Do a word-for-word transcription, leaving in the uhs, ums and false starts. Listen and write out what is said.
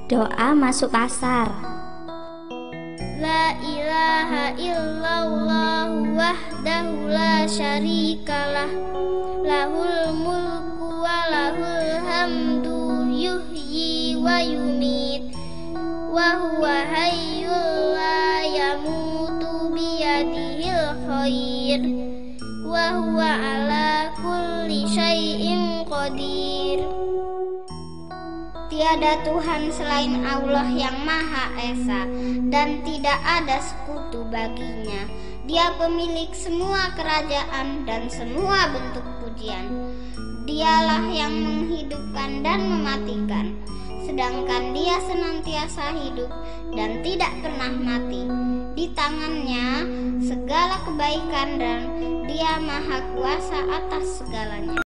Doa masuk asar. La ilaha illallah wahdahu la syarikalah, lahul mulku wa lahul hamdu, yuhyi wa yumit, wa huwa hayyul la yamutu biyadihil khair, wa huwa ala kulli syai'in qadir. Tiada Tuhan selain Allah yang Maha Esa, dan tidak ada sekutu baginya. Dia pemilik semua kerajaan dan semua bentuk pujian. Dialah yang menghidupkan dan mematikan, sedangkan Dia senantiasa hidup dan tidak pernah mati. Di tangannya segala kebaikan dan Dia maha kuasa atas segalanya.